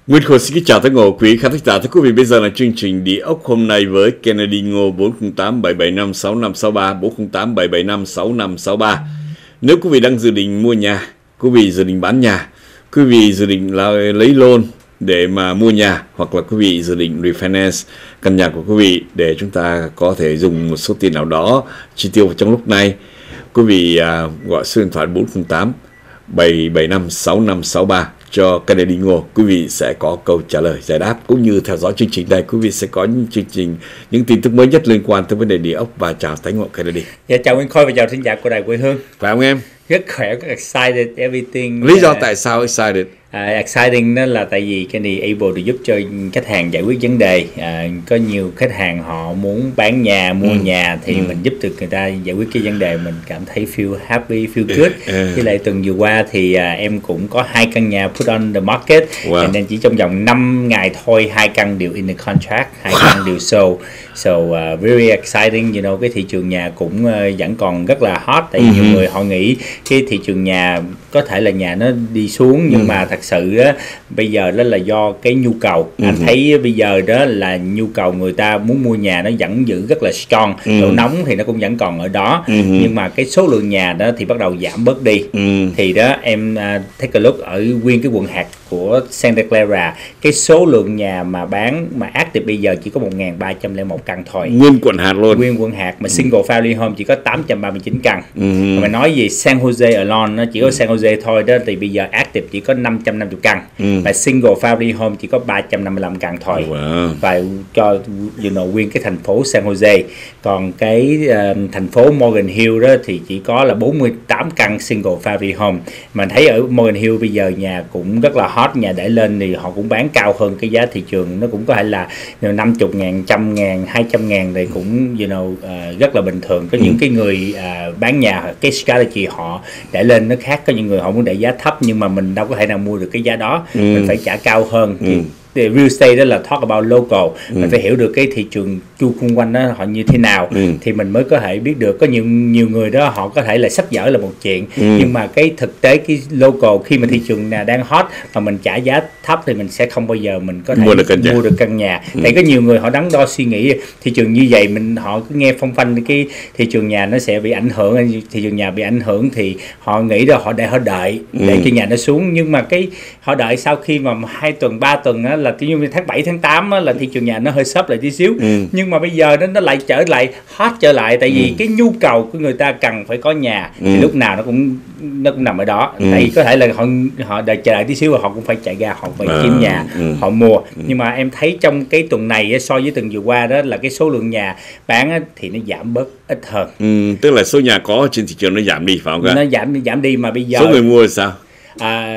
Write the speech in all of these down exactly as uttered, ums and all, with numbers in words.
Nguyên Khôi xin kính chào tất cả quý khán giả. Thưa quý vị, bây giờ là chương trình Địa ốc hôm nay với Kennedy Ngô bốn không tám bảy bảy năm sáu năm sáu ba, bốn không tám bảy bảy năm sáu năm sáu ba. Nếu quý vị đang dự định mua nhà, quý vị dự định bán nhà, quý vị dự định là lấy loan để mà mua nhà, hoặc là quý vị dự định refinance căn nhà của quý vị để chúng ta có thể dùng một số tiền nào đó chi tiêu trong lúc này, quý vị à, gọi số điện thoại bốn không tám bảy bảy năm sáu năm sáu ba cho Kennedy Ngô. Quý vị sẽ có câu trả lời giải đáp, cũng như theo dõi chương trình này quý vị sẽ có những chương trình, những tin tức mới nhất liên quan tới vấn đề địa ốc. Và chào Thánh Ngộ Kennedy. Dạ, chào Nguyên Khôi và chào thính giả của Đài Quê Hương. Phải không em? Rất khỏe, rất excited everything. Lý do uh, tại sao excited? Uh, exciting đó là tại vì Kennedy able để giúp cho khách hàng giải quyết vấn đề. Uh, có nhiều khách hàng họ muốn bán nhà, mua ừ. nhà thì ừ. mình giúp được người ta giải quyết cái vấn đề, mình cảm thấy feel happy, feel good. Ừ. Với lại tuần vừa qua thì uh, em cũng có hai căn nhà put on the market, wow. nên chỉ trong vòng năm ngày thôi hai căn đều in the contract, hai wow. căn đều sold. So uh, very exciting, you know, cái thị trường nhà cũng uh, vẫn còn rất là hot. Tại vì uh-huh. nhiều người họ nghĩ cái thị trường nhà có thể là nhà nó đi xuống, nhưng uh-huh. mà thật sự đó bây giờ đó là do cái nhu cầu. Uh-huh. Anh thấy bây giờ đó là nhu cầu người ta muốn mua nhà nó vẫn giữ rất là strong. Uh-huh. Độ nóng thì nó cũng vẫn còn ở đó, uh-huh. nhưng mà cái số lượng nhà đó thì bắt đầu giảm bớt đi. Uh-huh. Thì đó em uh, take a look ở nguyên cái quận hạt của Santa Clara, cái số lượng nhà mà bán mà active bây giờ chỉ có một nghìn ba trăm lẻ một căn thôi. Nguyên quận hạt luôn. Nguyên quận hạt mà single family home chỉ có tám trăm ba mươi chín căn. Uh-huh. Mà nói về San Jose alone, nó chỉ có San Jose thôi đó thì bây giờ active chỉ có năm trăm năm mươi căn. Uh-huh. Mà single family home chỉ có ba trăm năm mươi lăm căn thôi. Wow. Và cho you know, nguyên cái thành phố San Jose. Còn cái uh, thành phố Morgan Hill đó thì chỉ có là bốn mươi tám căn single family home. Mà thấy ở Morgan Hill bây giờ nhà cũng rất là hot, nhà để lên thì họ cũng bán cao hơn cái giá thị trường. Nó cũng có thể là năm mươi ngàn, trăm ngàn, hai trăm ngàn thì cũng you know, uh, rất là bình thường. Có những cái người uh, bán nhà, cái strategy họ để lên nó khác. Có những người họ muốn để giá thấp nhưng mà mình đâu có thể nào mua được cái giá đó, ừ. mình phải trả cao hơn. ừ. Thì real estate đó là talk about local, ừ. mình phải hiểu được cái thị trường chu xung quanh đó họ như thế nào, ừ. thì mình mới có thể biết được. Có nhiều nhiều người đó họ có thể là sách vở là một chuyện, ừ. nhưng mà cái thực tế cái local khi mà thị trường nào đang hot mà mình trả giá thấp thì mình sẽ không bao giờ mình có thể mua được căn nhà, mua được căn nhà. Ừ. Tại có nhiều người họ đắn đo suy nghĩ thị trường như vậy, mình họ cứ nghe phong phanh cái thị trường nhà nó sẽ bị ảnh hưởng, thị trường nhà bị ảnh hưởng thì họ nghĩ là họ để họ đợi để ừ. cho nhà nó xuống, nhưng mà cái họ đợi sau khi mà hai tuần ba tuần á, là tí như tháng bảy tháng tám á, là thị trường nhà nó hơi sấp lại tí xíu, ừ. nhưng mà bây giờ nó nó lại trở lại hot trở lại, tại vì ừ. cái nhu cầu của người ta cần phải có nhà, ừ. thì lúc nào nó cũng nó cũng nằm ở đó. ừ. Tại vì có thể là họ họ đợi chờ lại tí xíu và họ cũng phải chạy ra, họ phải à, kiếm nhà, ừ. họ mua. ừ. Nhưng mà em thấy trong cái tuần này so với tuần vừa qua đó là cái số lượng nhà bán á, thì nó giảm bớt ít hơn. ừ. Tức là số nhà có trên thị trường nó giảm đi phải không? Nó giảm giảm đi, mà bây giờ số người mua là sao? À,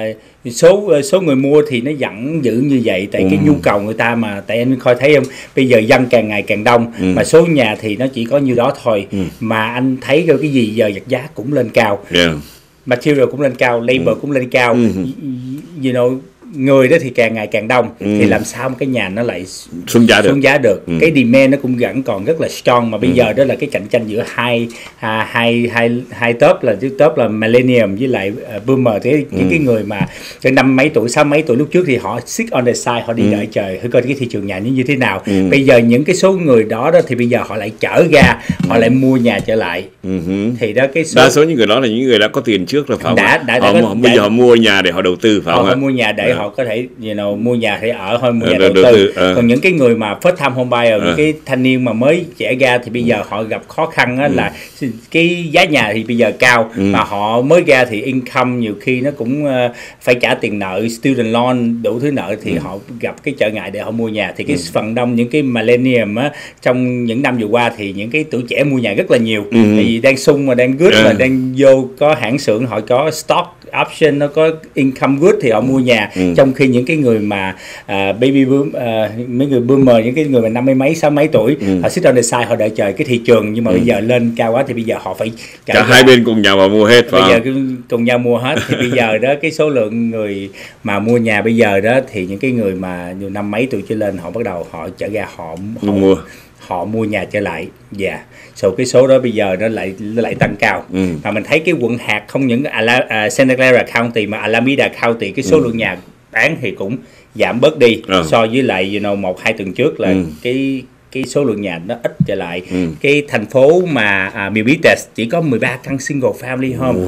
số số người mua thì nó vẫn giữ như vậy, tại ừ. cái nhu cầu người ta mà. Tại anh coi thấy không, bây giờ dân càng ngày càng đông, ừ. mà số nhà thì nó chỉ có nhiêu đó thôi, ừ. mà anh thấy rồi cái gì giờ vật giá cũng lên cao, yeah. material cũng lên cao, labor ừ. cũng lên cao, ừ. you know, người đó thì càng ngày càng đông, ừ. thì làm sao một cái nhà nó lại xuống giá được, xuống giá được. Ừ. Cái demand nó cũng vẫn còn rất là strong, mà bây ừ. giờ đó là cái cạnh tranh giữa hai à, hai hai hai top, là thứ top là millennium với lại uh, boomer. Thế ừ. những cái người mà cho năm mấy tuổi, sáu mấy tuổi lúc trước thì họ sit on the side, họ đi ừ. đợi trời thử coi cái thị trường nhà như thế nào. ừ. Bây giờ những cái số người đó đó thì bây giờ họ lại trở ra, họ ừ. lại mua nhà trở lại. ừ. Thì đó cái số... đa số những người đó là những người đã có tiền trước rồi phải không? Đã, đã, đã họ, có, bây đã, giờ họ mua nhà để họ đầu tư phải họ không? Họ mua nhà để họ có thể you know, mua nhà để ở thôi, mua nhà đầu, đầu tư. tư. À. Còn những cái người mà first time home buyer, à. những cái thanh niên mà mới trẻ ra thì bây giờ họ gặp khó khăn á, ừ. là cái giá nhà thì bây giờ cao, ừ. mà họ mới ra thì income nhiều khi nó cũng uh, phải trả tiền nợ, student loan, đủ thứ nợ, thì ừ. họ gặp cái trở ngại để họ mua nhà. Thì cái ừ. phần đông những cái millennium á, trong những năm vừa qua thì những cái tuổi trẻ mua nhà rất là nhiều, ừ. tại vì đang sung mà đang good, à. mà đang vô có hãng xưởng, họ có stock option, nó có income good thì họ mua nhà. ừ. Trong khi những cái người mà uh, baby boom, uh, mấy người boomer, những cái người mà năm mươi mấy, sáu mấy tuổi, ừ. họ sit on the side, họ đợi chờ cái thị trường, nhưng mà ừ. bây giờ lên cao quá thì bây giờ họ phải cả, cả hai bên cùng nhau mà mua hết. Bây giờ cùng nhau mua hết thì bây giờ đó cái số lượng người mà mua nhà bây giờ đó thì những cái người mà nhiều năm mấy tuổi trở lên họ bắt đầu họ trở ra, họ, họ mua họ mua nhà trở lại. Dạ, yeah. So cái số đó bây giờ nó lại nó lại tăng cao. ừ. Và mình thấy cái quận hạt không những Ala, uh, Santa Clara County mà Alameda County, cái số ừ. lượng nhà bán thì cũng giảm bớt đi ừ. so với lại you know, một hai tuần trước là ừ. cái cái số lượng nhà nó ít trở lại. ừ. Cái thành phố mà à, Milpitas chỉ có mười ba căn single family home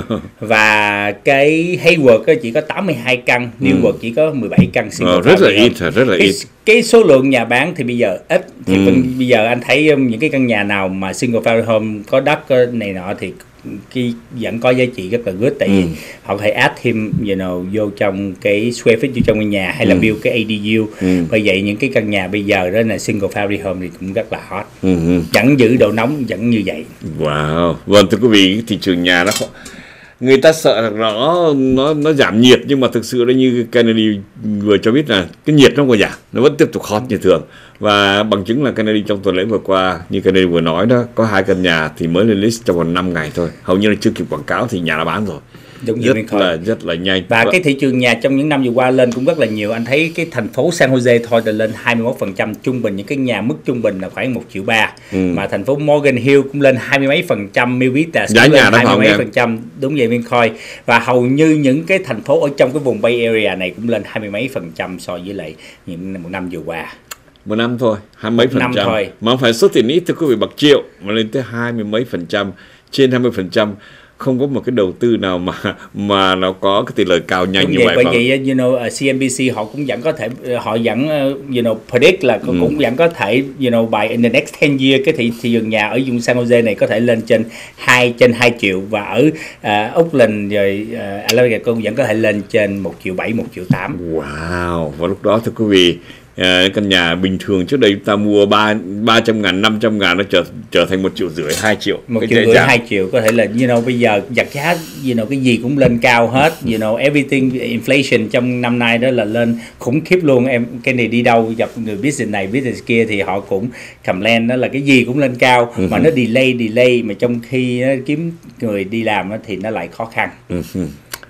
và cái Hayward chỉ có tám mươi hai căn, ừ. Newark chỉ có mười bảy căn single ờ, family rất là home. ít, rất là cái, ít. Cái số lượng nhà bán thì bây giờ ít thì ừ. bây giờ anh thấy những cái căn nhà nào mà single family home có đất này nọ thì cái vẫn có giá trị rất là good, tại vì ừ. họ có thể add thêm you know, vô trong cái square feet vô trong ngôi nhà hay là ừ. build cái a đê u. ừ. Bởi vậy những cái căn nhà bây giờ đó là single family home thì cũng rất là hot, ừ. vẫn giữ độ nóng vẫn như vậy. Wow, vâng thưa quý vị, thị trường nhà nó người ta sợ là nó nó nó giảm nhiệt, nhưng mà thực sự là như Kennedy vừa cho biết là cái nhiệt nó không có giảm, nó vẫn tiếp tục hot như thường. Và bằng chứng là Kennedy trong tuần lễ vừa qua, như Kennedy vừa nói đó, có hai căn nhà thì mới lên list trong vòng năm ngày thôi, hầu như là chưa kịp quảng cáo thì nhà đã bán rồi. Đúng rất là rất là nhanh. Và cái thị trường nhà trong những năm vừa qua lên cũng rất là nhiều. Anh thấy cái thành phố San Jose thôi là lên hai mươi mốt phần trăm, trung bình những cái nhà mức trung bình là khoảng một triệu ba. ừ. Mà thành phố Morgan Hill cũng lên hai mươi mấy phần trăm, Milpitas cũng lên hai mươi mấy phần trăm, đúng vậy Vincoin. Và hầu như những cái thành phố ở trong cái vùng Bay Area này cũng lên hai mươi mấy phần trăm so với lại những một năm vừa qua. Một năm thôi, hai mấy phần trăm thôi. Mà không phải số tiền ít, thưa quý vị, bậc triệu mà lên tới hai mươi mấy phần trăm, trên hai mươi phần trăm. Không có một cái đầu tư nào mà mà nó có cái tỷ lệ cao nhanh đúng như vậy. Bởi vậy, you know, xê en bê xê họ cũng vẫn có thể, họ vẫn, you know, predict là ừ. cũng vẫn có thể, you know, by in the next ten years cái thị thị trường nhà ở vùng San Jose này có thể lên trên hai trên hai triệu, và ở uh, Oakland rồi uh, Alameda cũng vẫn có thể lên trên một triệu bảy, một triệu tám. Wow, và lúc đó thưa quý vị, Uh, căn nhà bình thường trước đây chúng ta mua ba ba trăm ngàn, năm trăm ngàn nó trở trở thành một triệu rưỡi, hai triệu, một triệu rưỡi, hai triệu, có thể là you know bây giờ vật giá you know cái gì cũng lên cao hết, you know everything inflation trong năm nay đó là lên khủng khiếp luôn. Em cái này đi đâu gặp người business này business kia thì họ cũng complain đó là cái gì cũng lên cao, uh-huh. mà nó delay delay mà trong khi nó kiếm người đi làm thì nó lại khó khăn. Uh-huh.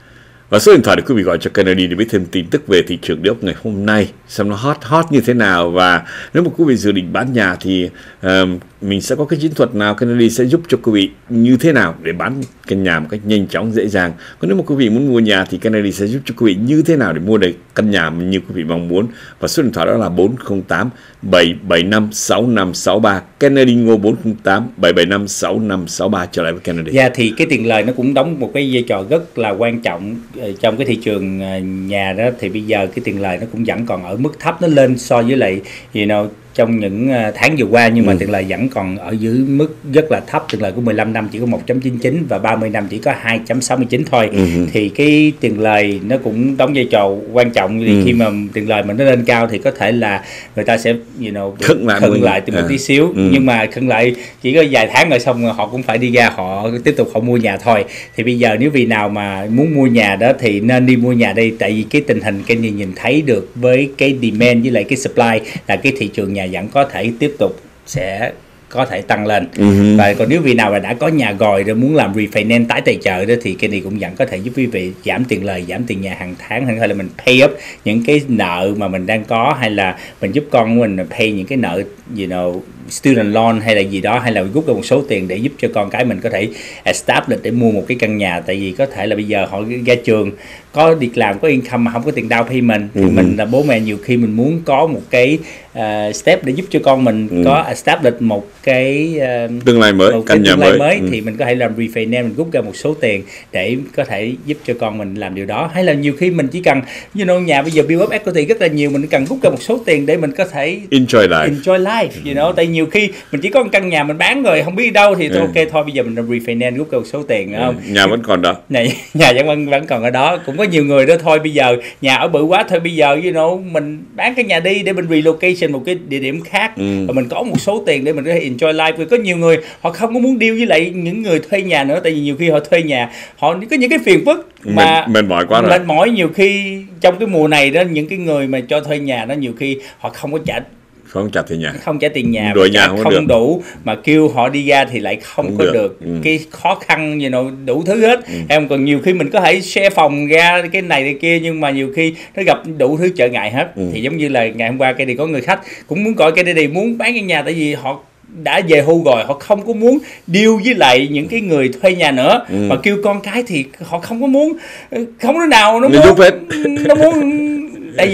Và số điện thoại để quý vị gọi cho Kennedy để biết thêm tin tức về thị trường địa ốc ngày hôm nay, xem nó hot hot như thế nào. Và nếu mà quý vị dự định bán nhà thì uh, mình sẽ có cái chiến thuật nào, Kennedy sẽ giúp cho quý vị như thế nào để bán căn nhà một cách nhanh chóng dễ dàng. Còn nếu mà quý vị muốn mua nhà thì Kennedy sẽ giúp cho quý vị như thế nào để mua được căn nhà như quý vị mong muốn. Và số điện thoại đó là bốn không tám bảy bảy năm sáu năm sáu ba. Kennedy Ngô bốn không tám bảy bảy năm sáu năm sáu ba. Trở lại với Kennedy. Dạ, thì cái tiền lời nó cũng đóng một cái vai trò rất là quan trọng trong cái thị trường nhà đó. Thì bây giờ cái tiền lời nó cũng vẫn còn ở mức thấp, nó lên so với lại you know, trong những tháng vừa qua, nhưng mà ừ. tiền lời vẫn còn ở dưới mức rất là thấp. Tiền lời của mười lăm năm chỉ có một chấm chín chín và ba mươi năm chỉ có hai chấm sáu mươi chín thôi. ừ. Thì cái tiền lời nó cũng đóng vai trò quan trọng. Thì ừ. khi mà tiền lời mà nó lên cao thì có thể là người ta sẽ you know, khựng lại, khựng lại từ một à. tí xíu. ừ. Nhưng mà khựng lại chỉ có vài tháng rồi xong rồi họ cũng phải đi ra, họ tiếp tục họ mua nhà thôi. Thì bây giờ nếu vì nào mà muốn mua nhà đó thì nên đi mua nhà đây, tại vì cái tình hình cái nhìn nhìn thấy được với cái demand với lại cái supply là cái thị trường nhà vẫn có thể tiếp tục sẽ có thể tăng lên. uh-huh. Và còn nếu vị nào là đã có nhà rồi rồi muốn làm refinance tái tài trợ đó thì cái này cũng vẫn có thể giúp quý vị giảm tiền lời, giảm tiền nhà hàng tháng, hay là mình pay up những cái nợ mà mình đang có, hay là mình giúp con của mình pay những cái nợ you know, student loan hay là gì đó, hay là rút ra một số tiền để giúp cho con cái mình có thể establish để mua một cái căn nhà. Tại vì có thể là bây giờ họ ra trường có việc làm, có income mà không có tiền down payment, thì uh-huh. mình là bố mẹ nhiều khi mình muốn có một cái uh, step để giúp cho con mình uh-huh. có establish một cái uh, tương lai mới, một căn cái nhà mới, mới. uh-huh. Thì mình có thể làm refinance, mình rút ra một số tiền để có thể giúp cho con mình làm điều đó. Hay là nhiều khi mình chỉ cần you know, nhà bây giờ build up equity rất là nhiều, mình cần rút ra một số tiền để mình có thể enjoy life, enjoy life you know. Tại nhiều khi mình chỉ có một căn nhà mình bán rồi không biết đi đâu thì thôi, uh-huh. ok thôi bây giờ mình làm refinance, rút ra một số tiền, uh-huh. không? Nhà vẫn còn đó, nhà, nhà vẫn vẫn còn ở đó. Cũng có nhiều người đó thôi bây giờ nhà ở bự quá, thôi bây giờ you know, mình bán cái nhà đi để mình relocation một cái địa điểm khác, ừ. và mình có một số tiền để mình có thể enjoy life. Vì có nhiều người họ không có muốn deal với lại những người thuê nhà nữa, tại vì nhiều khi họ thuê nhà họ có những cái phiền phức mà mệt mỏi quá rồi. Mệt mỏi nhiều khi trong cái mùa này đó, những cái người mà cho thuê nhà đó nhiều khi họ không có trả không trả tiền nhà, không trả tiền nhà, rồi nhà không, không được. đủ, mà kêu họ đi ra thì lại không, không có được, được. Ừ. Cái khó khăn gì know, đủ thứ hết. ừ. Em còn nhiều khi mình có thể share phòng ra cái này cái kia, nhưng mà nhiều khi nó gặp đủ thứ trở ngại hết. ừ. Thì giống như là ngày hôm qua cái đi có người khách cũng muốn gọi cái đi muốn bán cái nhà, tại vì họ đã về hưu rồi, họ không có muốn deal với lại những cái người thuê nhà nữa. ừ. Mà kêu con cái thì họ không có muốn, không có nào nó muốn nó muốn tại vì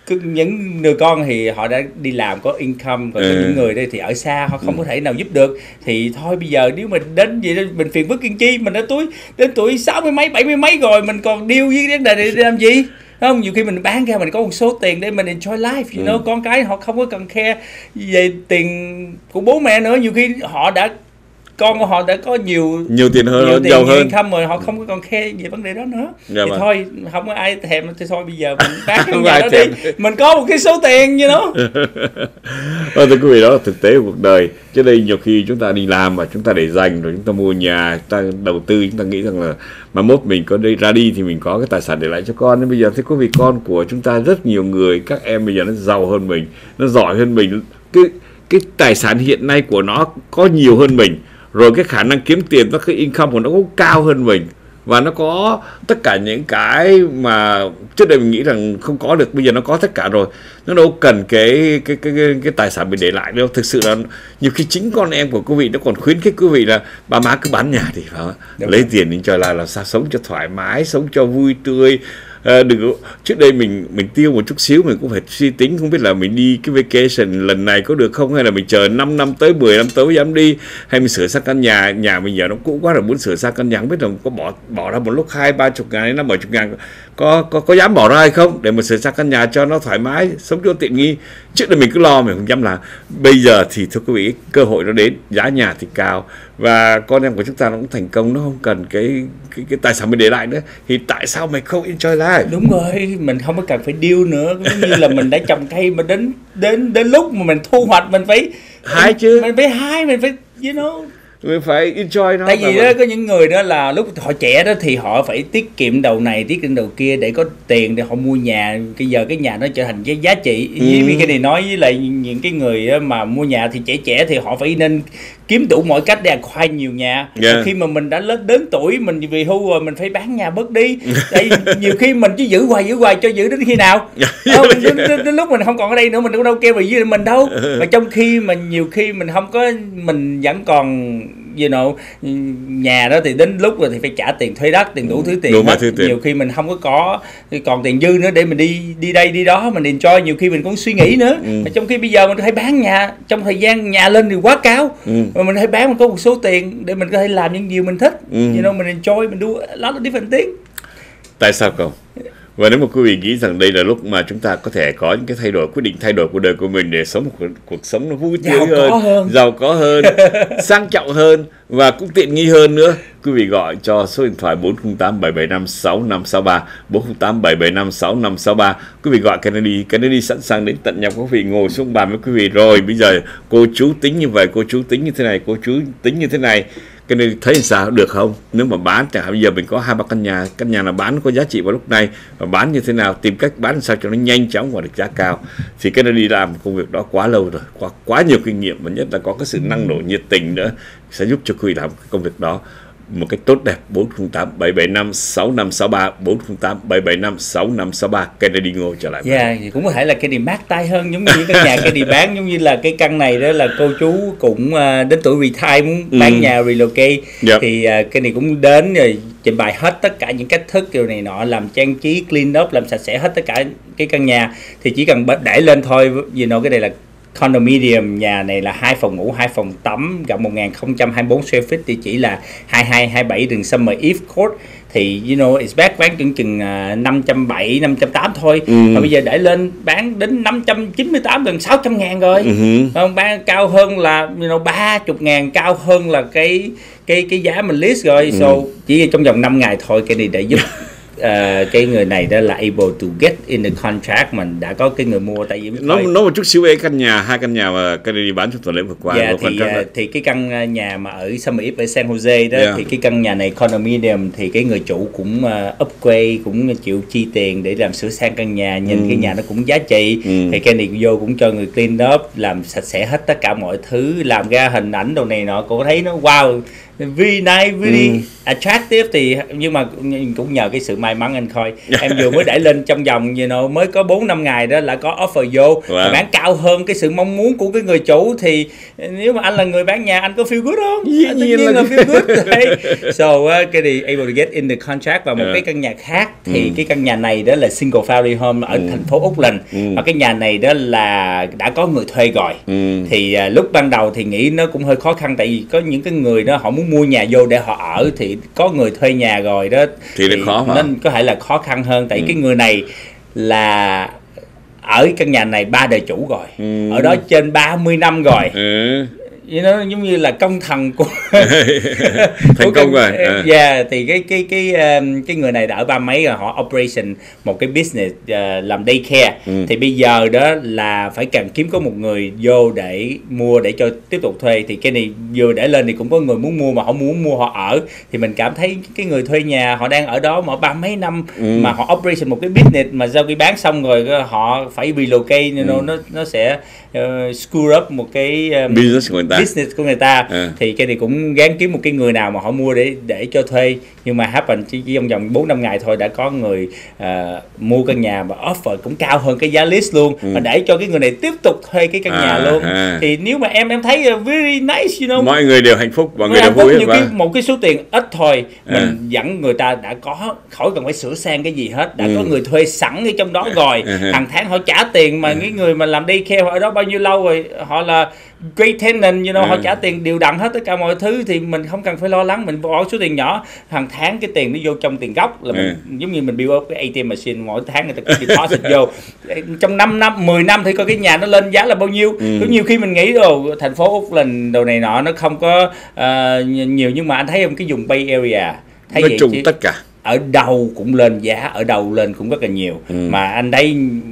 những người con thì họ đã đi làm có income, còn ừ. những người đây thì ở xa họ không ừ. có thể nào giúp được, thì thôi bây giờ nếu mình đến vậy đó mình phiền phức kiên chi, mình đã tuổi đến tuổi sáu mươi mấy bảy mươi mấy rồi mình còn deal với vấn đề này để làm gì, không? Nhiều khi mình bán ra mình có một số tiền để mình enjoy life, you know, ừ. con cái họ không có cần care về tiền của bố mẹ nữa, nhiều khi họ đã con của họ đã có nhiều nhiều tiền hơn, nhiều tiền, giàu nhiều hơn, không rồi họ không có còn khe về vấn đề đó nữa. Dạ thì mà. thôi không có ai thèm thì thôi bây giờ mình bán cái nhà đó đi, mình có một cái số tiền như nó. Thưa quý vị, đó là thực tế của cuộc đời. Trước đây nhiều khi chúng ta đi làm và chúng ta để dành rồi chúng ta mua nhà, chúng ta đầu tư, chúng ta nghĩ rằng là mà mốt mình có đi ra đi thì mình có cái tài sản để lại cho con. Nên bây giờ thấy quý vị, con của chúng ta rất nhiều người, các em bây giờ nó giàu hơn mình, nó giỏi hơn mình, cái cái tài sản hiện nay của nó có nhiều hơn mình, rồi cái khả năng kiếm tiền, các cái income của nó cũng cao hơn mình, và nó có tất cả những cái mà trước đây mình nghĩ rằng không có được, bây giờ nó có tất cả rồi. Nó đâu cần cái cái cái cái, cái tài sản mình để lại đâu. Thực sự là nhiều khi chính con em của quý vị nó còn khuyến khích quý vị là ba má cứ bán nhà thì phải không? Lấy tiền đến cho là làm sao sống cho thoải mái, sống cho vui tươi. À, đừng trước đây mình mình tiêu một chút xíu mình cũng phải suy tính, không biết là mình đi cái vacation lần này có được không, hay là mình chờ năm năm tới, mười năm tới mới dám đi, hay mình sửa sang căn nhà nhà mình giờ nó cũ quá rồi muốn sửa sang căn nhà, không biết là có bỏ bỏ ra một lúc hai ba chục ngàn đến năm bảy chục ngàn, có có có dám bỏ ra hay không để mà sửa sang căn nhà cho nó thoải mái, sống cho tiện nghi. Trước đây mình cứ lo mình không dám làm. Bây giờ thì thưa quý vị, cơ hội nó đến, giá nhà thì cao và con em của chúng ta nó cũng thành công, nó không cần cái cái, cái tài sản mình để lại nữa, thì tại sao mình không enjoy life? Đúng rồi, mình không có cần phải deal nữa, giống như là mình đã trồng cây mà đến đến đến lúc mà mình thu hoạch mình phải hái chứ, mình phải hái, mình phải you know, mình phải enjoy nó. Tại vì đó mình... có những người đó là lúc họ trẻ đó thì họ phải tiết kiệm đầu này tiết kiệm đầu kia để có tiền để họ mua nhà. Bây giờ cái nhà nó trở thành cái giá trị. Ừ. Với cái này nói với lại những cái người mà mua nhà thì trẻ trẻ thì họ phải nên kiếm đủ mọi cách để acquire nhiều nhà. Yeah. Khi mà mình đã lớn đến tuổi mình về hưu rồi mình phải bán nhà bớt đi. Tại nhiều khi mình chỉ giữ hoài giữ hoài cho giữ đến khi nào? Không, đến, đến, đến lúc mình không còn ở đây nữa mình cũng đâu kêu về với mình đâu. Mà trong khi mà nhiều khi mình không có, mình vẫn còn you know, nhà đó thì đến lúc rồi thì phải trả tiền thuê đất, tiền đủ thứ tiền hết. Nhiều khi mình không có có còn tiền dư nữa để mình đi đi đây đi đó, mình enjoy, nhiều khi mình cũng suy nghĩ nữa. Ừ. Mà trong khi bây giờ mình phải bán nhà, trong thời gian nhà lên thì quá cao. Ừ. Mà mình phải bán, mình có một số tiền để mình có thể làm những điều mình thích. Ừ. You know, mình enjoy, mình do a lot of different things. Tại sao không? Và nếu mà quý vị nghĩ rằng đây là lúc mà chúng ta có thể có những cái thay đổi, quyết định thay đổi cuộc đời của mình để sống một cuộc, cuộc sống nó vui tươi hơn, hơn, giàu có hơn, sang trọng hơn và cũng tiện nghi hơn nữa, quý vị gọi cho số điện thoại bốn không tám bảy bảy năm sáu năm sáu ba, bốn không tám bảy bảy năm sáu năm sáu ba. Quý vị gọi Kennedy, Kennedy sẵn sàng đến tận nhà quý vị, ngồi xuống bàn với quý vị. Rồi bây giờ cô chú tính như vậy, cô chú tính như thế này, cô chú tính như thế này, cái này thấy sao, được không? Nếu mà bán, chẳng hạn bây giờ mình có hai ba căn nhà, căn nhà là bán có giá trị vào lúc này, và bán như thế nào, tìm cách bán sao cho nó nhanh chóng và được giá cao. Thì cái này đi làm công việc đó quá lâu rồi, quá quá nhiều kinh nghiệm, và nhất là có cái sự năng nổ nhiệt tình nữa sẽ giúp cho quý vị làm cái công việc đó một cách tốt đẹp. Bốn không tám bảy bảy năm sáu năm sáu ba, bốn không tám bảy bảy năm sáu năm sáu ba. Kennedy Ngô trở lại. Dạ, yeah, cũng có thể là cái đi mát tay hơn, giống như cái nhà cái đi bán, giống như là cái căn này đó là cô chú cũng uh, đến tuổi retire muốn bán ừ. nhà relocate. Yep. Thì uh, cái này cũng đến rồi trình bày hết tất cả những cách thức kiểu này nọ, làm trang trí, clean up, làm sạch sẽ hết tất cả cái căn nhà. Thì chỉ cần để lên thôi, you know, cái này là condominium, nhà này là hai phòng ngủ, hai phòng tắm, rộng một nghìn không trăm hai mươi bốn square feet, địa chỉ là hai hai hai bảy đường Summer Eve Court. Thì you know, it's back bán chừng chừng năm trăm bảy mươi, năm trăm tám mươi thôi. Ừ. Mà bây giờ để lên bán đến năm trăm chín mươi tám, gần sáu trăm ngàn rồi. Ừ. Không, bán cao hơn là you know, ba mươi ngàn, cao hơn là cái cái cái giá mình list rồi. Ừ. So chỉ trong vòng năm ngày thôi, cái này để giúp Uh, cái người này đó là able to get in the contract, mình đã có cái người mua. Tại vì nó nói một chút xíu về căn nhà, hai căn nhà mà Kennedy bán trong tuần lễ vừa qua. Yeah, thì, uh, thì cái căn nhà mà ở Summer Eve ở San Jose đó, yeah. Thì cái căn nhà này condominium, thì cái người chủ cũng uh, upgrade, cũng chịu chi tiền để làm sửa sang căn nhà, nhìn ừ. cái nhà nó cũng giá trị. Ừ. Thì Kennedy vô cũng cho người clean up, làm sạch sẽ hết tất cả mọi thứ, làm ra hình ảnh đồ này nọ, cô thấy nó wow, very nice, very mm. attractive. Thì nhưng mà cũng nhờ cái sự may mắn anh Khôi, em vừa mới đẩy lên trong vòng you know, mới có bốn năm ngày đó là có offer vô wow. bán cao hơn cái sự mong muốn của cái người chủ. Thì nếu mà anh là người bán nhà, anh có feel good không? Dĩ nhiên là, là feel good. So uh, cái gì able to get in the contract. Và một yeah. cái căn nhà khác thì mm. cái căn nhà này đó là single family home ở mm. thành phố Úc Linh. mm. Và cái nhà này đó là đã có người thuê rồi. mm. Thì uh, lúc ban đầu thì nghĩ nó cũng hơi khó khăn, tại vì có những cái người đó họ muốn mua nhà vô để họ ở, thì có người thuê nhà rồi đó thì, thì khó mà. Nên có thể là khó khăn hơn. Tại ừ. cái người này là ở căn nhà này ba đời chủ rồi, ừ. ở đó trên ba mươi năm rồi. ừ. Nó giống như là công thần của thành công rồi. À. Yeah, thì cái cái cái cái người này đã ở ba mấy rồi, họ operation một cái business uh, làm daycare. ừ. Thì bây giờ đó là phải cần kiếm có một người vô để mua để cho tiếp tục thuê. Thì cái này vừa để lên thì cũng có người muốn mua mà họ muốn mua họ ở. Thì mình cảm thấy cái người thuê nhà họ đang ở đó mà ba mấy năm ừ. mà họ operation một cái business, mà sau khi bán xong rồi họ phải relocate, ừ. nó nó nó sẽ uh, screw up một cái um, business của người ta. business của người ta. à. Thì cái này cũng gán kiếm một cái người nào mà họ mua để để cho thuê. Nhưng mà happen chỉ trong vòng bốn năm ngày thôi đã có người uh, mua căn nhà và offer cũng cao hơn cái giá list luôn. ừ. Và để cho cái người này tiếp tục thuê cái căn à, nhà luôn. à. Thì nếu mà em em thấy uh, very nice, you know, mọi người đều hạnh phúc và người đều vui. Nhiều cái, một cái số tiền ít thôi mình à. dẫn người ta đã có, khỏi cần phải sửa sang cái gì hết, đã ừ. có người thuê sẵn ở trong đó rồi. à. Hàng tháng họ trả tiền mà. à. Cái người mà làm daycare họ ở đó bao nhiêu lâu rồi, họ là great tenant, you know, à. họ trả tiền đều đặn hết tất cả mọi thứ, thì mình không cần phải lo lắng. Mình bỏ số tiền nhỏ, hàng tháng cái tiền nó vô trong tiền gốc là mình, à. giống như mình build up cái a tê em machine, mỗi tháng người ta cứ deposit vô. Trong năm năm, mười năm thì coi cái nhà nó lên giá là bao nhiêu. ừ. Có nhiều khi mình nghĩ đồ thành phố Úc Linh đồ này nọ nó không có uh, nhiều, nhưng mà anh thấy không, cái vùng Bay Area thấy nói chung tất cả ở đâu cũng lên giá, ở đâu lên cũng rất là nhiều. ừ. Mà anh thấy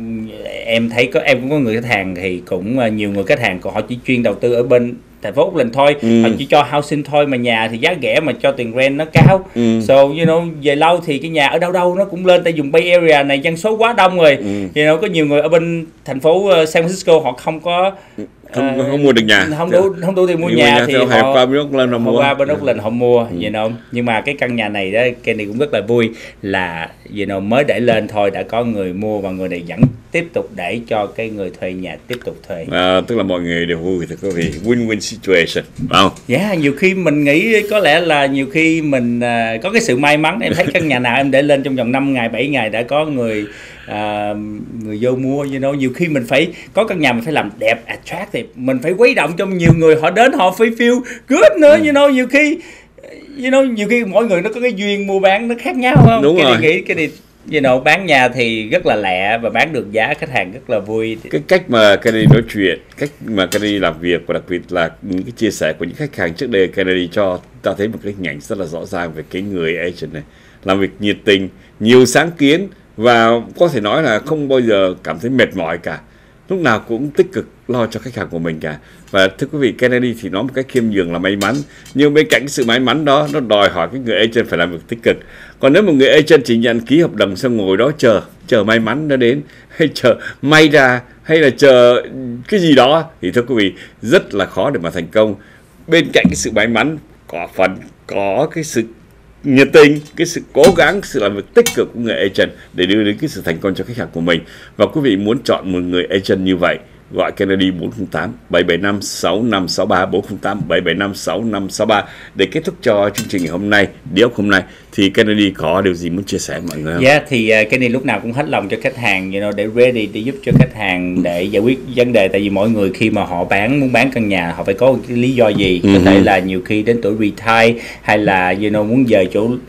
em thấy có em cũng có người khách hàng thì cũng nhiều người khách hàng của họ chỉ chuyên đầu tư ở bên thành phố Úc Linh thôi. ừ. Họ chỉ cho housing thôi, mà nhà thì giá rẻ mà cho tiền rent nó cao. ừ. So you know, về lâu thì cái nhà ở đâu đâu nó cũng lên. Tại vùng Bay Area này dân số quá đông rồi. ừ. You know, có nhiều người ở bên thành phố San Francisco họ không có không, uh, không mua được nhà, không đủ không đủ tiền mua nhà, nhà thì họ, họ qua bên Úc Linh họ mua, qua bên Úc Linh họ mua. ừ. You know, nhưng mà cái căn nhà này đó, cái này cũng rất là vui là you know, mới để lên thôi đã có người mua, và người này vẫn tiếp tục để cho cái người thuê nhà tiếp tục thuê. À, tức là mọi người đều vui, thì có vị win-win situation, phải không? Dạ, yeah, nhiều khi mình nghĩ có lẽ là nhiều khi mình uh, có cái sự may mắn. Em thấy căn nhà nào em để lên trong vòng năm ngày, bảy ngày đã có người uh, người vô mua. You know, nhiều khi mình phải có căn nhà mình phải làm đẹp, attractive, mình phải quấy động cho nhiều người họ đến họ phải feel good nữa. ừ. You know, nhiều khi you know, nhiều khi mỗi người nó có cái duyên mua bán nó khác nhau, không? Đúng cái rồi. Này nghĩ cái này you know, bán nhà thì rất là lẹ và bán được giá khách hàng rất là vui. Cái cách mà Kennedy nói chuyện, cách mà Kennedy làm việc, và đặc biệt là những cái chia sẻ của những khách hàng trước đây, Kennedy cho ta thấy một cái hình ảnh rất là rõ ràng về cái người agent này. Làm việc nhiệt tình, nhiều sáng kiến, và có thể nói là không bao giờ cảm thấy mệt mỏi cả. Lúc nào cũng tích cực lo cho khách hàng của mình cả. Và thưa quý vị, Kennedy thì nói một cách khiêm nhường là may mắn, nhưng bên cạnh sự may mắn đó, nó đòi hỏi cái người agent phải làm việc tích cực. Còn nếu một người agent chỉ nhận ký hợp đồng xong ngồi đó chờ chờ may mắn nó đến, hay chờ may ra, hay là chờ cái gì đó, thì thưa quý vị, rất là khó để mà thành công. Bên cạnh cái sự may mắn có phần có cái sự nhiệt tình, cái sự cố gắng, sự làm việc tích cực của người agent để đưa đến cái sự thành công cho khách hàng của mình. Và quý vị muốn chọn một người agent như vậy, gọi Kennedy bốn không tám bảy bảy năm sáu năm sáu ba, bốn không tám bảy bảy năm sáu năm sáu ba để kết thúc cho chương trình ngày hôm nay. Điều hôm nay thì Kennedy có điều gì muốn chia sẻ mọi người không? Dạ, yeah, thì uh, Kennedy lúc nào cũng hết lòng cho khách hàng, you know, để ready để giúp cho khách hàng để giải quyết vấn đề. Tại vì mỗi người khi mà họ bán muốn bán căn nhà, họ phải có cái lý do gì. Có uh-huh. thể là nhiều khi đến tuổi retire, hay là you know, muốn dời chỗ uh,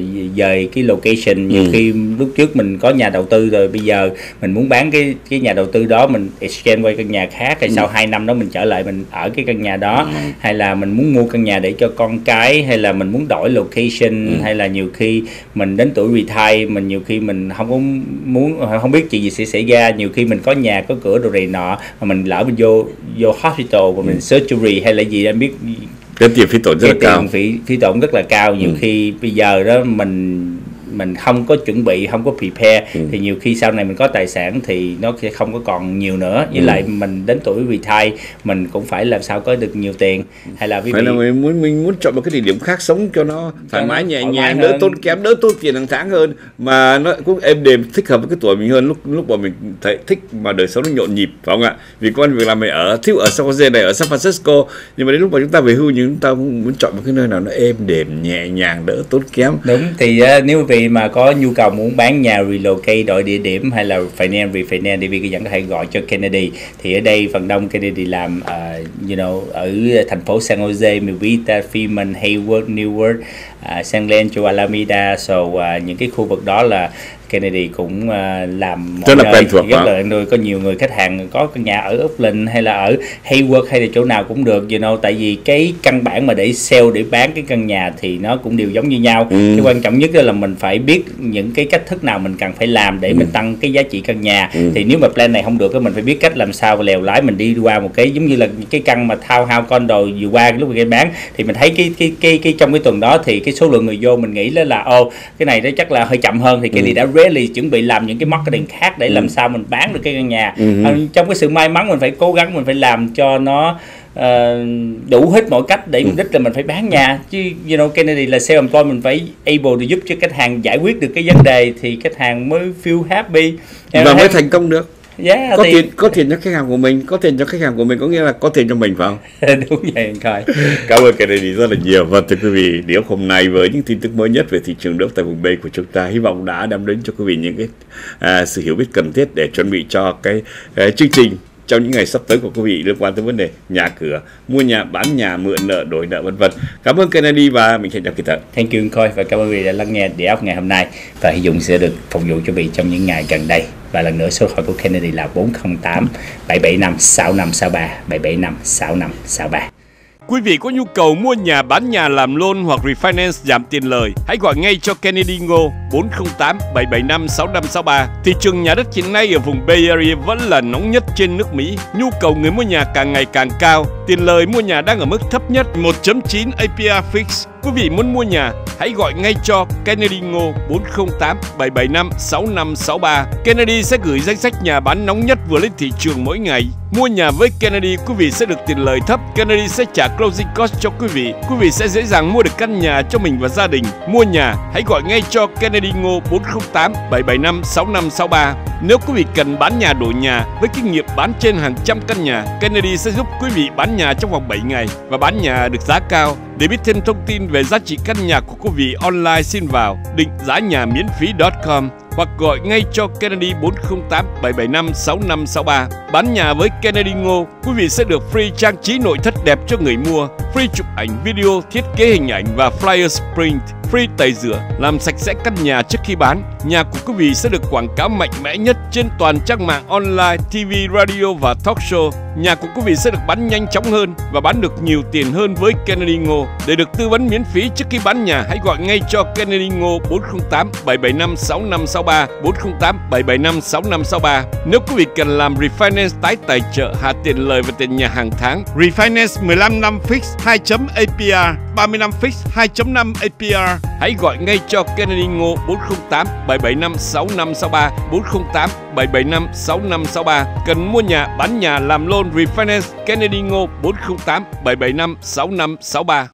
dời cái location. Nhiều uh-huh. khi lúc trước mình có nhà đầu tư rồi, bây giờ mình muốn bán cái cái nhà đầu tư đó, mình exchange qua căn nhà khác, hay uh-huh. sau hai năm đó mình trở lại mình ở cái căn nhà đó, uh-huh. hay là mình muốn mua căn nhà để cho con cái, hay là mình muốn đổi location, uh-huh. hay là nhiều khi mình đến tuổi retire, mình nhiều khi mình không có muốn, không biết chuyện gì sẽ xảy ra. Nhiều khi mình có nhà có cửa đồ này nọ, mà mình lỡ mình vô vô hospital và mình surgery hay là gì, em biết cái tiền phí tổn rất là cao, phí phí tổn rất là cao. Nhiều ừ. khi bây giờ đó mình mình không có chuẩn bị, không có prepare ừ. thì nhiều khi sau này mình có tài sản thì nó sẽ không có còn nhiều nữa. Với ừ. lại mình đến tuổi retire mình cũng phải làm sao có được nhiều tiền, hay là phải là mình muốn mình muốn chọn một cái địa điểm khác sống cho nó thoải mái nhẹ nhàng, đỡ tốn kém, đỡ tốn tiền hàng tháng hơn, mà nó cũng êm đềm, thích hợp với cái tuổi mình hơn, lúc lúc mà mình thấy thích mà đời sống nó nhộn nhịp, phải không ạ? Vì công an việc làm mình ở thiếu ở San Jose này, ở San Francisco, nhưng mà đến lúc mà chúng ta về hưu, nhưng chúng ta cũng muốn chọn một cái nơi nào nó êm đềm, nhẹ nhàng, đỡ tốn kém. Đúng, thì uh, nếu vì mà có nhu cầu muốn bán nhà, relocate, đổi địa điểm hay là finance, refinance, thì vì vẫn có thể gọi cho Kennedy. Thì ở đây phần đông Kennedy làm uh, you know, ở thành phố San Jose, Mevita, Fremont, Hayward, Newark, uh, San Leandro, Alameda, so uh, những cái khu vực đó là Kennedy cũng uh, làm rất là quen thuộc, rất là nơi có nhiều người khách hàng có căn nhà ở Oakland hay là ở Hayward hay là chỗ nào cũng được, you know, tại vì cái căn bản mà để sell, để bán cái căn nhà thì nó cũng đều giống như nhau. ừ. Cái quan trọng nhất là mình phải biết những cái cách thức nào mình cần phải làm để ừ. mình tăng cái giá trị căn nhà. ừ. Thì nếu mà plan này không được thì mình phải biết cách làm sao lèo lái mình đi qua một cái giống như là cái căn mà townhouse condo vừa qua lúc mình bán, thì mình thấy cái cái cái cái trong cái tuần đó thì cái số lượng người vô mình nghĩ là ô cái này nó chắc là hơi chậm hơn, thì cái gì ừ. đã really chuẩn bị làm những cái marketing khác để ừ. làm sao mình bán được cái căn nhà. ừ. à, trong cái sự may mắn mình phải cố gắng, mình phải làm cho nó uh, đủ hết mọi cách để mục đích là mình phải bán nhà chứ. You know, Kennedy là self employed, mình phải able để giúp cho khách hàng giải quyết được cái vấn đề thì khách hàng mới feel happy và mới thành công được. Yeah, có thì... tiền có tiền cho khách hàng của mình, có tiền cho khách hàng của mình có nghĩa là có tiền cho mình, phải không? Đúng vậy coi. Cảm ơn Kennedy rất là nhiều. Và thưa quý vị, điều hôm nay với những tin tức mới nhất về thị trường đất tại vùng Bay của chúng ta, hy vọng đã đem đến cho quý vị những cái à, sự hiểu biết cần thiết để chuẩn bị cho cái, cái chương trình trong những ngày sắp tới của quý vị liên quan tới vấn đề nhà cửa, mua nhà, bán nhà, mượn nợ, đổi nợ, vân vân. Cảm ơn Kennedy và mình hẹn gặp lại. Thank you Khôi, và cảm ơn quý vị đã lắng nghe địa ốc ngày hôm nay, và hy vọng sẽ được phục vụ cho quý vị trong những ngày gần đây. Và lần nữa số điện thoại của Kennedy là bốn không tám bảy bảy năm sáu năm sáu ba, bảy bảy năm sáu năm sáu ba. Quý vị có nhu cầu mua nhà, bán nhà, làm loan hoặc refinance giảm tiền lời, hãy gọi ngay cho Kennedy Ngô bốn không tám bảy bảy năm sáu năm sáu ba. Thị trường nhà đất hiện nay ở vùng Bay Area vẫn là nóng nhất trên nước Mỹ. Nhu cầu người mua nhà càng ngày càng cao. Tiền lời mua nhà đang ở mức thấp nhất một chấm chín A P R fix. Quý vị muốn mua nhà, hãy gọi ngay cho Kennedy Ngô bốn không tám bảy bảy năm sáu năm sáu ba. Kennedy sẽ gửi danh sách nhà bán nóng nhất vừa lên thị trường mỗi ngày. Mua nhà với Kennedy, quý vị sẽ được tiền lời thấp. Kennedy sẽ trả closing cost cho quý vị. Quý vị sẽ dễ dàng mua được căn nhà cho mình và gia đình. Mua nhà, hãy gọi ngay cho Kennedy Ngô bốn không tám bảy bảy năm sáu năm sáu ba. Nếu quý vị cần bán nhà, đổi nhà với kinh nghiệm bán trên hàng trăm căn nhà, Kennedy sẽ giúp quý vị bán nhà trong vòng bảy ngày và bán nhà được giá cao. Để biết thêm thông tin về giá trị căn nhà của quý vị online, xin vào định giá nhà miễn phí chấm com hoặc gọi ngay cho Kennedy bốn không tám bảy bảy năm sáu năm sáu ba. Bán nhà với Kennedy Ngô, quý vị sẽ được free trang trí nội thất đẹp cho người mua, free chụp ảnh video, thiết kế hình ảnh và flyer print, free tẩy rửa, làm sạch sẽ căn nhà trước khi bán. Nhà của quý vị sẽ được quảng cáo mạnh mẽ nhất trên toàn trang mạng online, ti vi, radio và talk show. Nhà của quý vị sẽ được bán nhanh chóng hơn và bán được nhiều tiền hơn với Kennedy Ngô. Để được tư vấn miễn phí trước khi bán nhà, hãy gọi ngay cho Kennedy Ngô bốn không tám bảy bảy năm sáu năm sáu ba, bốn không tám bảy bảy năm sáu năm sáu ba. Nếu quý vị cần làm refinance tái tài trợ, hạ tiền lời và tiền nhà hàng tháng, refinance mười lăm năm fix hai chấm A P R, ba mươi năm fix hai chấm năm A P R, hãy gọi ngay cho Kennedy Ngô bốn không tám bảy bảy năm sáu năm sáu ba, bốn không tám bảy bảy năm sáu năm sáu ba. Cần mua nhà, bán nhà, làm loan, refinance, Kennedy Ngô bốn không tám bảy bảy năm sáu năm sáu ba.